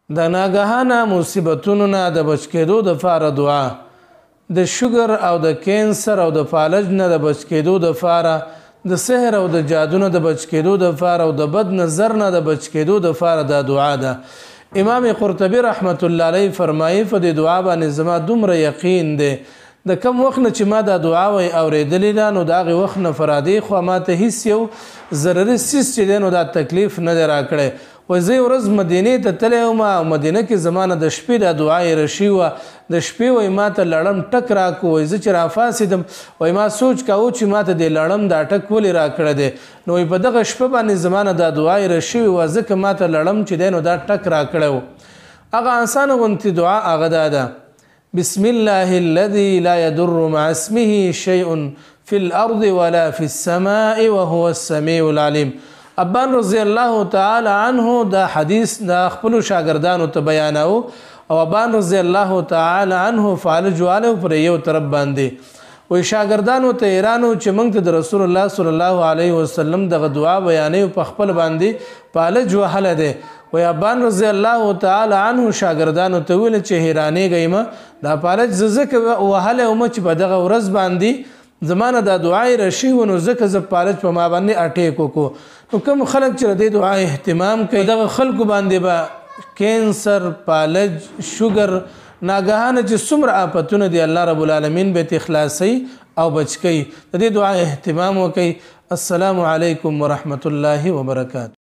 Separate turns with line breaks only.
د ناګهانه مصیبتونو نه د بچ کېدو دپاره دعا، د شوګر او د کینسر او د فالج نه د بچ کېدو دپاره، د سحر او د جادو نه د بچ کېدو دپاره او د بد نظر نه د بچ کېدو دپاره دا دعا ده. امام قرطبي رحمت الله علیه فرمایي په دې دعا باندې زما دومره یقین دی د کم وخت نه چې ما دا دعا وی اورېدلې ده نو د هغې وخت نه فرادې خوا ما ته هېڅ یو ضرري څیز چې دی نو دا تکلیف نه دی راکړی. وایي زه یو ورځ مدینې ته تللی وم او مدینه کې زما نه د شپې دا دعا یې رشي وه. د شپې وایي ما ته لړم ټک راکړو. وایي زه چې راپاڅېدم وایي ما سوچ کاوه چې ما ته دې لړم دا ټک ولې راکړی دی. نو وایي په دغه شپه باندې زما نه دا دعا یې رشي وه ځکه ما ته لړم چې دی نو دا ټک راکړی و. هغه اسانه غوندې دعا هغه دا ده: بسم الله الذي لا يضر مع اسمه شيء في الأرض ولا في السماء وهو السميع العليم. ابان رضی الله تعالی عنه دا حدیث دا خپل شاګردانو ته بیاناو او ابان رضی الله تعالی عنه فالج والو پر یو طرف باندې وی شاګردانو ته ایرانو چې موږ ته د رسول الله صلی الله علیه وسلم دغه دعا بیانې په خپل باندې فالج وهله ده. وی ابان رضی الله تعالی عنه شاګردانو ته ویل چې حیرانېږئ مه دا فالج زه ځکه وهلی وم چې په دغه ورځ باندې زمانه دا دعای رشي و نو ځکه زه فالج په ما باندې اټیک وکړو. نو کوم خلک چې د دې دعا اهتمام کوي دغه خلکو باندې به کینسر، فالج، شوګر، ناګهانه چې څومره آفتونه دي الله رب العالمین به ترې خلاصوي او بچ کوي. د دې دعا اهتمام وکړئ. السلام علیکم ورحمة الله وبرکاته.